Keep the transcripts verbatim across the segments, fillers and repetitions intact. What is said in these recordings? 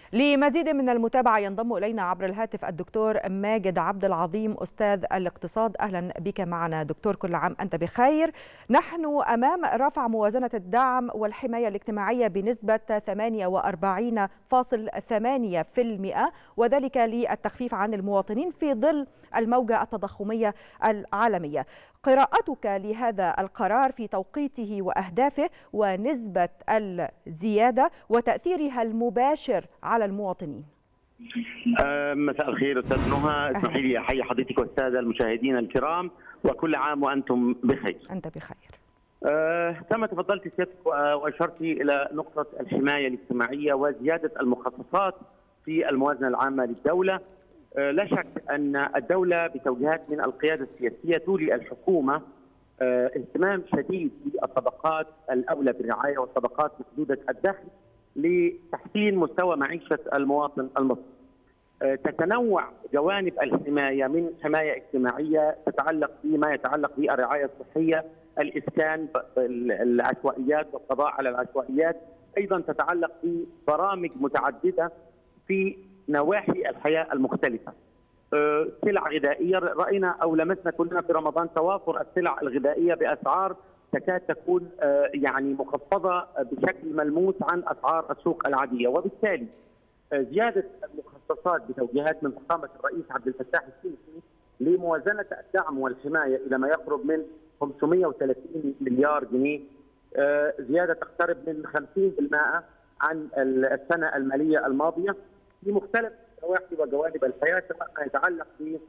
لمزيد من المتابعة ينضم إلينا عبر الهاتف الدكتور ماجد عبد العظيم أستاذ الاقتصاد. أهلا بك معنا دكتور، كل عام أنت بخير. نحن أمام رفع موازنة الدعم والحماية الاجتماعية بنسبة ثمانية وأربعين فاصلة ثمانية بالمئة، وذلك للتخفيف عن المواطنين في ظل الموجة التضخمية العالمية. قراءتك لهذا القرار في توقيته وأهدافه ونسبة الزيادة وتأثيرها المباشر على المواطنين؟ مساء الخير أستاذ نهى، اسمحي لي أحيي حضرتك والسادة المشاهدين الكرام وكل عام وأنتم بخير. أنت بخير. أه كما تفضلت سيادتك وأشرت إلى نقطة الحماية الاجتماعية وزيادة المخصصات في الموازنة العامة للدولة. أه لا شك أن الدولة بتوجيهات من القيادة السياسية تولي الحكومة أه اهتمام شديد بالطبقات الأولى بالرعاية والطبقات محدودة الدخل لتحسين مستوى معيشة المواطن المصري. أه تتنوع جوانب الحماية من حماية اجتماعية تتعلق بما يتعلق بالرعاية الصحية، الإسكان، العشوائيات والقضاء على العشوائيات، أيضا تتعلق ببرامج متعددة في نواحي الحياة المختلفة. سلع غذائية، رأينا أو لمسنا كلنا في رمضان توافر السلع الغذائية بأسعار تكاد تكون يعني مخفضة بشكل ملموس عن أسعار السوق العادية، وبالتالي زيادة المخصصات بتوجيهات من فخامة الرئيس عبد الفتاح السيسي لموازنة الدعم والحماية إلى ما يقرب من خمسمئة وثلاثين مليار جنيه، زيادة تقترب من خمسين بالمئة عن السنة المالية الماضية في مختلف نواحي وجوانب الحياة، سواء ما يتعلق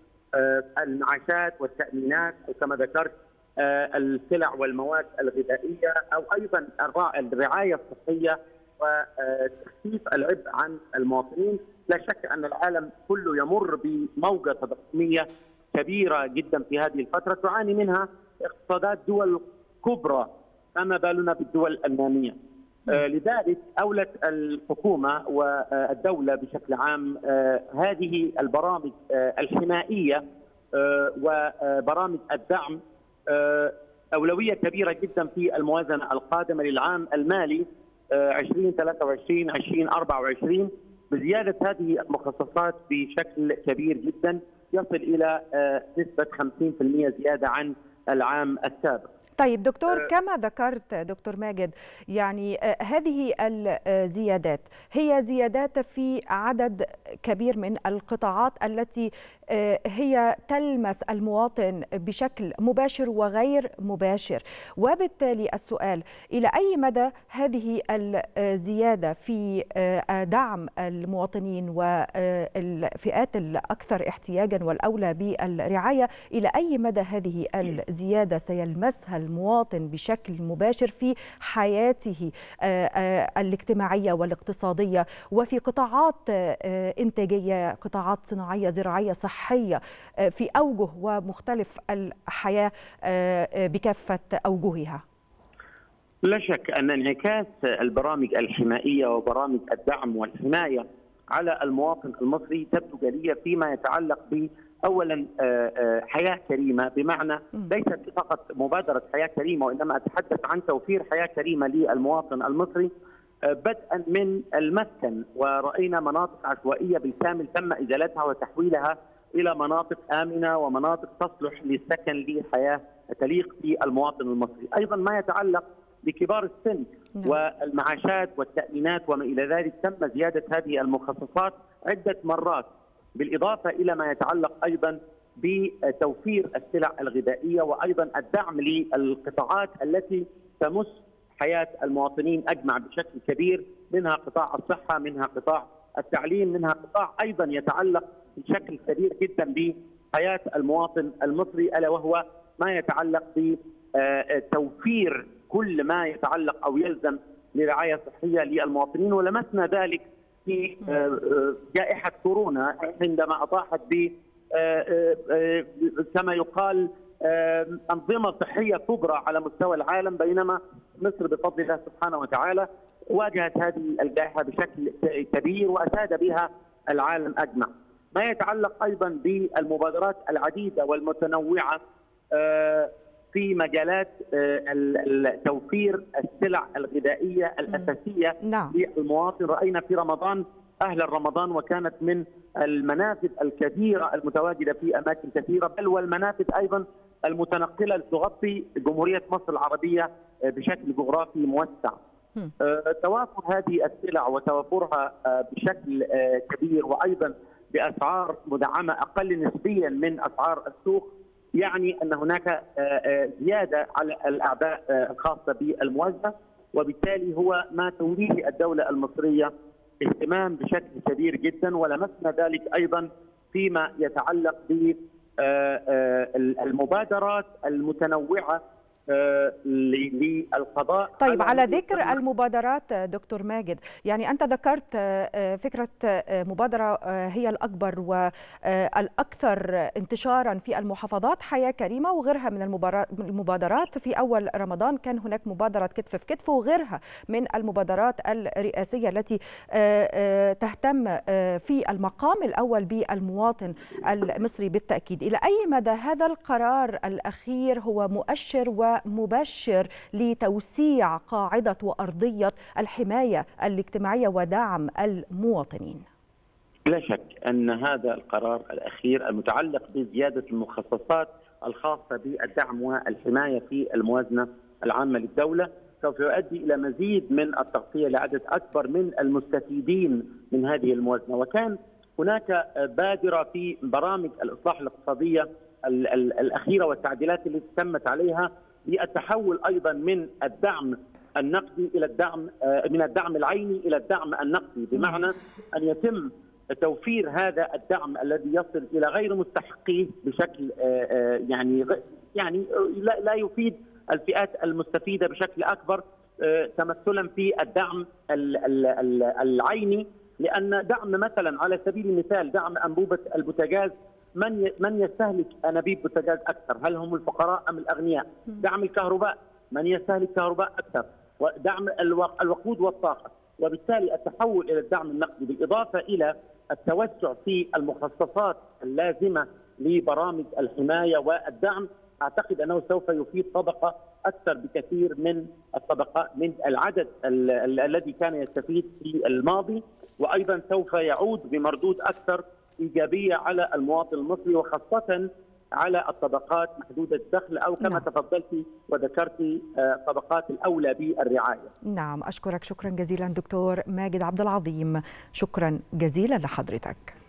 بالمعاشات والتأمينات أو كما ذكرت السلع والمواد الغذائية، أو أيضا الرعاية الصحية وتخفيف العبء عن المواطنين. لا شك أن العالم كله يمر بموجة تضخمية كبيرة جدا في هذه الفترة تعاني منها اقتصادات دول كبرى، فما بالنا بالدول النامية. آه لذلك أولت الحكومة والدولة بشكل عام آه هذه البرامج آه الحمائية آه وبرامج الدعم آه أولوية كبيرة جدا في الموازنة القادمة للعام المالي آه ألفين وثلاثة وعشرين ألفين وأربعة وعشرين بزيادة هذه المخصصات بشكل كبير جدا يصل إلى آه نسبة خمسين بالمئة زيادة عن العام السابق. طيب دكتور، كما ذكرت دكتور ماجد، يعني هذه الزيادات هي زيادات في عدد كبير من القطاعات التي هي تلمس المواطن بشكل مباشر وغير مباشر، وبالتالي السؤال إلى أي مدى هذه الزيادة في دعم المواطنين والفئات الأكثر احتياجا والأولى بالرعاية، إلى أي مدى هذه الزيادة سيلمسها المواطن بشكل مباشر في حياته الاجتماعية والاقتصادية وفي قطاعات إنتاجية، قطاعات صناعية، زراعية، صحية، في أوجه ومختلف الحياة بكافة أوجهها؟ لا شك أن انعكاس البرامج الحمائية وبرامج الدعم والحماية على المواطن المصري تبدو جلية فيما يتعلق ب اولا حياه كريمه، بمعنى ليست فقط مبادره حياه كريمه، وانما اتحدث عن توفير حياه كريمه للمواطن المصري بدءا من المسكن، وراينا مناطق عشوائيه بالكامل تم ازالتها وتحويلها الى مناطق امنه ومناطق تصلح للسكن لحياه تليق بالمواطن المصري. ايضا ما يتعلق بكبار السن والمعاشات والتامينات وما الى ذلك تم زياده هذه المخصصات عده مرات، بالإضافة إلى ما يتعلق أيضا بتوفير السلع الغذائية وأيضا الدعم للقطاعات التي تمس حياة المواطنين أجمع بشكل كبير، منها قطاع الصحة، منها قطاع التعليم، منها قطاع أيضا يتعلق بشكل كبير جدا بحياة المواطن المصري، ألا وهو ما يتعلق بتوفير كل ما يتعلق أو يلزم لرعاية صحية للمواطنين. ولمسنا ذلك في جائحة كورونا عندما أطاحت ب كما يقال أنظمة صحية كبرى على مستوى العالم، بينما مصر بفضل الله سبحانه وتعالى واجهت هذه الجائحة بشكل كبير وأساد بها العالم أجمع. ما يتعلق أيضا بالمبادرات العديدة والمتنوعة في مجالات توفير السلع الغذائية الأساسية نعم. للمواطن. رأينا في رمضان أهل رمضان، وكانت من المنافذ الكثيرة المتواجدة في أماكن كثيرة، بل والمنافذ أيضا المتنقلة لتغطي جمهورية مصر العربية بشكل جغرافي موسع. توافر هذه السلع وتوافرها بشكل كبير وأيضا بأسعار مدعمة أقل نسبيا من أسعار السوق، يعني أن هناك زيادة على الأعباء الخاصة بالموازنة، وبالتالي هو ما توليه الدولة المصرية اهتمام بشكل كبير جدا. ولمسنا ذلك أيضا فيما يتعلق بالمبادرات المتنوعة للقضاء. طيب، على ذكر المبادرات دكتور ماجد، يعني أنت ذكرت فكرة مبادرة هي الأكبر والأكثر انتشارا في المحافظات، حياة كريمة، وغيرها من المبادرات. في أول رمضان كان هناك مبادرة كتف في كتف، وغيرها من المبادرات الرئاسية التي تهتم في المقام الأول بالمواطن المصري بالتأكيد. إلى أي مدى هذا القرار الأخير هو مؤشر و مبشر لتوسيع قاعدة وأرضية الحماية الاجتماعية ودعم المواطنين؟ لا شك أن هذا القرار الأخير المتعلق بزيادة المخصصات الخاصة بالدعم والحماية في الموازنة العامة للدولة سوف يؤدي إلى مزيد من التغطية لعدد أكبر من المستفيدين من هذه الموازنة. وكان هناك بادرة في برامج الإصلاح الاقتصادية الأخيرة والتعديلات التي تمت عليها بالتحول ايضا من الدعم النقدي الى الدعم من الدعم العيني الى الدعم النقدي، بمعنى ان يتم توفير هذا الدعم الذي يصل الى غير مستحقيه بشكل يعني يعني لا يفيد الفئات المستفيده بشكل اكبر، تمثلا في الدعم العيني. لان دعم مثلا على سبيل المثال دعم انبوبه البوتاجاز، من من يستهلك انابيب بوتاجاز اكثر؟ هل هم الفقراء ام الاغنياء؟ دعم الكهرباء، من يستهلك كهرباء اكثر؟ ودعم الوقود والطاقه، وبالتالي التحول الى الدعم النقدي بالاضافه الى التوسع في المخصصات اللازمه لبرامج الحمايه والدعم، اعتقد انه سوف يفيد طبقه اكثر بكثير من الطبقات من العدد الذي كان يستفيد في الماضي، وايضا سوف يعود بمردود اكثر ايجابيه على المواطن المصري، وخاصه على الطبقات محدوده الدخل او كما نعم. تفضلتي وذكرتي طبقات الاولى بالرعايه. نعم، اشكرك شكرا جزيلا دكتور ماجد عبد العظيم، شكرا جزيلا لحضرتك.